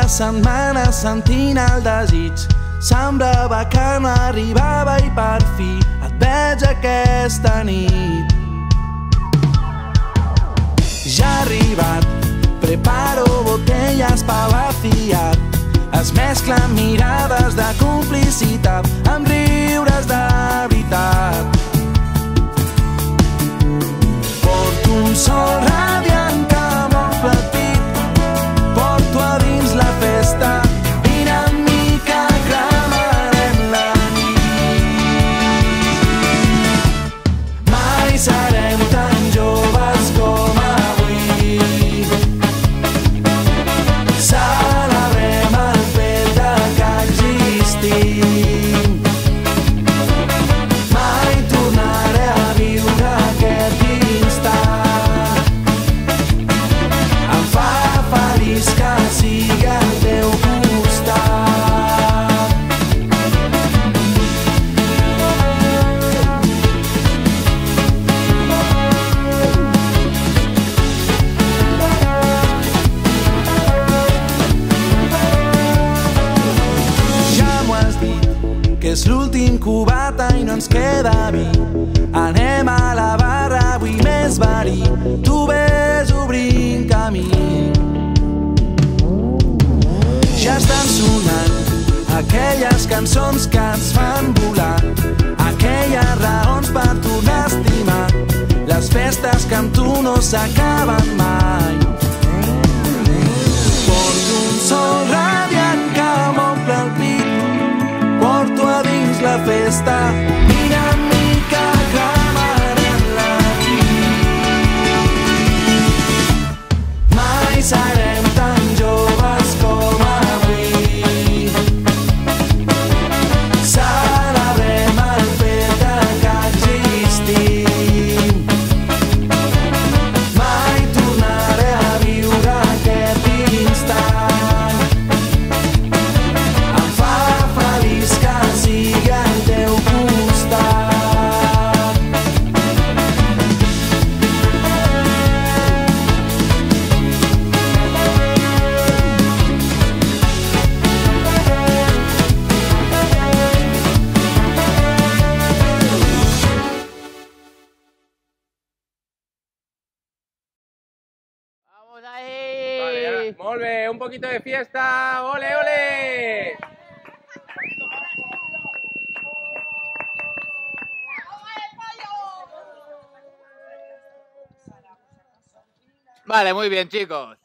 setmanes sentint el desig. Semblava que no arribava i per fi et veig aquesta nit. Ja ha arribat, preparo botellas pa vaciar. Es mesclen mirades de complicitat amb riures de veritat. Porto un sol radiant que m'omple el pit, porto a dins la festa. Vine amb mi que cremarem la nit. Mai serem tan joves com avui. Celebrem el fet que existim. Mai tornaré a viure aquest instant. Em fa feliç que sigui al teu costat. Ja m'ho has dit, que és l'últim cubata i no ens queda vi. Anem a la barra avui més verí, tu ves obrint camí. Ja estan sonant aquelles cançons que ens fan volar, aquelles raons per tornar a estimar, les festes que amb tu no s'acaben mai. Porto un sol radiant que m'omple el pit, porto a dins la festa. Vine amb mi que cremarem la nit. Mai serem tan joves com avui. Celebrem el fet que existim. Mai tornaré a viure aquest instant. Em fa feliç que sigui al teu costat. ¡Vamos ahí! Vale, ahora, molt bé, un poquito de fiesta, ole, ole. Vale, muy bien, chicos.